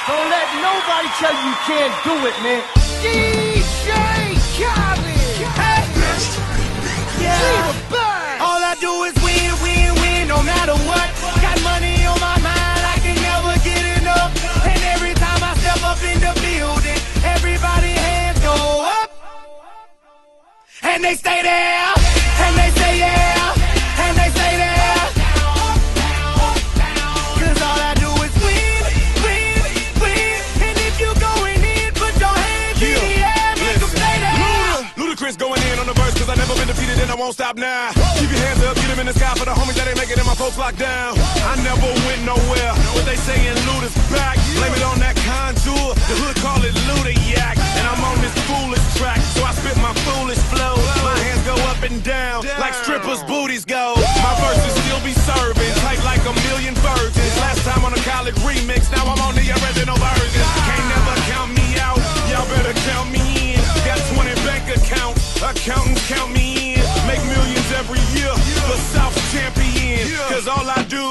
Don't let nobody tell you you can't do it, man. DJ Khaled. Hey. Yeah. All I do is win, win, win, no matter what. Got money on my mind, I can never get enough. And every time I step up in the building, everybody hands go up. And they stay there, and they say yeah, and they say there. Cause all I do is win, win, win. And if you going in, put your hands in the air, make them stay there. Ludacris going in on the verse, cause I never been defeated and I won't stop now. Keep your hands up, get them in the sky for the homies that ain't making it and my folks locked down. I never went nowhere, what they saying Luda's back. Blame it on that contour, the hood call it Luda-yak. And I'm on this foolish track, so I spit my foolish flow. My hands go up and down, like strippers' booties go. My verses still be serving, tight like a million virgins. Last time on a college remix, now I'm on the original version. Can't never count me out, y'all better count me in. Got 20 bank accounts, accountants count me in. Make millions every year, the South champion. Cause all I do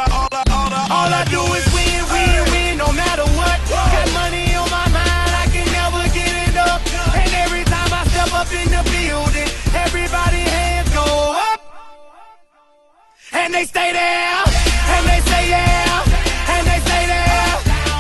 is win, win, win, no matter what. Got money on my mind, I can never get it up. And every time I step up in the building, everybody hands go up. And they stay there, and they say yeah, and they say there.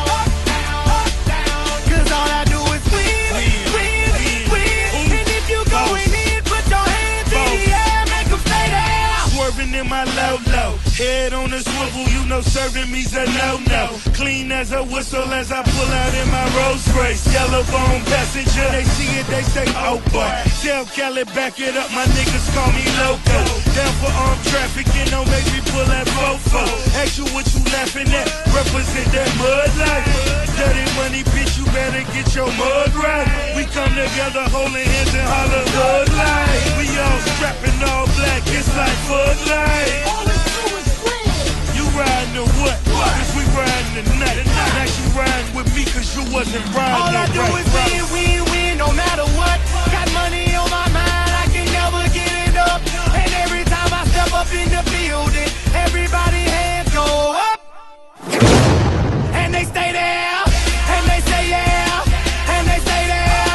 Cause all I do is win, win, win. And if you going in, put your hands in the air, make them stay there. Swerving in my low-low, head on the swivel, you know serving me's a no-no. Clean as a whistle as I pull out in my Rolls Royce. Yellow bone passenger, they see it, they say, oh boy. Tell Kelly, back it up, my niggas call me loco. Down for armed trafficking, don't make me pull that fofo. Ask you what you laughing at, represent that mud life. Dirty money, bitch, you better get your mud right. We come together holding hands and holler hood life. We all strapping all black, it's like Bud Light. All I do is win. You riding or what? Cause we riding tonight. Now you riding with me cause you wasn't riding. All I do is win, win, win, no matter what. Got money on my mind, I can never get it up. And every time I step up in the building, everybody hands go up. And they stay there, and they say yeah, and they say there.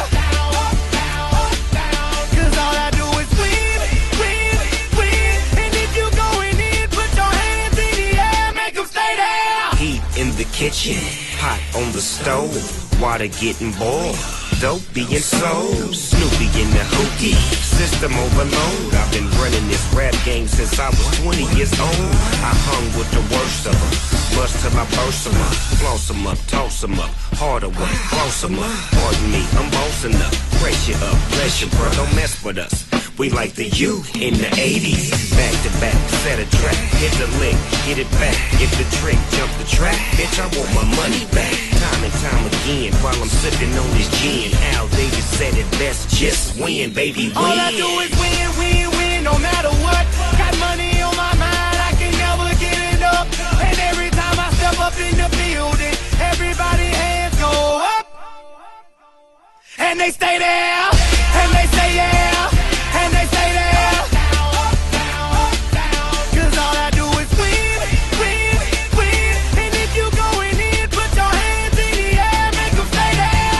Cause all I do is win, win, win. And if you going in, put your hands in the air, make them stay there. Heat in the kitchen, pot on the stove, water getting boiled, dope being sold, Snoopy in the hookie, system overload. I've been running this rap game since I was 20 years old. I hung with the worst of them, bust till I burst them up, floss them up, toss them up, harder work, close them up. Pardon me, I'm bossing up, pressure up, pressure, bro, don't mess with us. We like the U in the 80s. Back to back, set a track. Hit the lick, hit it back. Get the trick, jump the track. Bitch, I want my money back. Time and time again, while I'm sipping on this gin. Al Davis said it best, just win, baby, win. All I do is win, win, win, no matter what. Got money on my mind, I can never get it up. And every time I step up in the building, everybody hands go up. And they stay there, and they say yeah, and they say there. Cause all I do is win, win, win. And if you going in, put your hands in the air, make them stay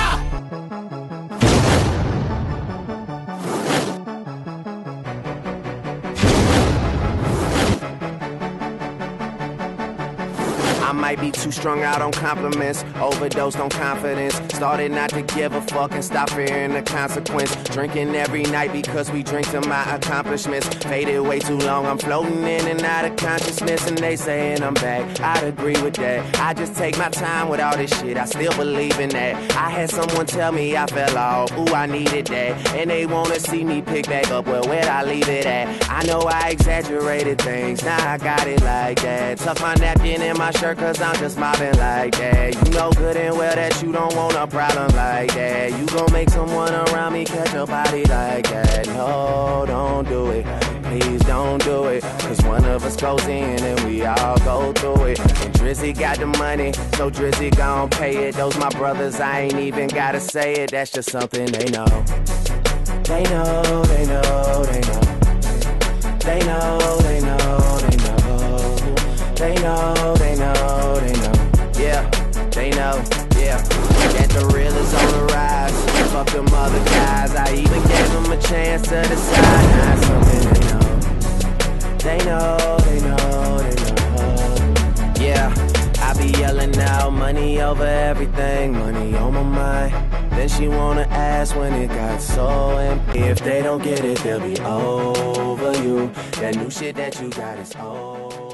I might be too strung out on compliments, overdosed on confidence. Started not to give a fuck and stop fearing the consequence. Drinking every night because we drink to my accomplishments. Faded way too long, I'm floating in and out of consciousness. And they saying I'm back, I'd agree with that. I just take my time with all this shit, I still believe in that. I had someone tell me I fell off, ooh, I needed that. And they wanna see me pick back up, well, where'd I leave it at? I know I exaggerated things, now I got it like that. Tuck my napkin in my shirt cause I'm just mobbing like that. You know good and well that you don't want a problem like that. You gon' make someone around me catch a body like that. No, don't do it, please don't do it. Cause one of us goes in and we all go through it. And Drizzy got the money, so Drizzy gon' pay it. Those my brothers, I ain't even gotta say it. That's just something they know. They know, they know, they know. They know, they know, they know. They know, they know, they know. Yeah, they know. Yeah, that the real is on the rise. Fuck them other guys, I even gave them a chance to decide. Now it's something they know. They know, they know, they know. Yeah, I be yelling out money over everything, money on my mind. Then she wanna ask when it got so empty. If they don't get it, they'll be over you. That new shit that you got is old.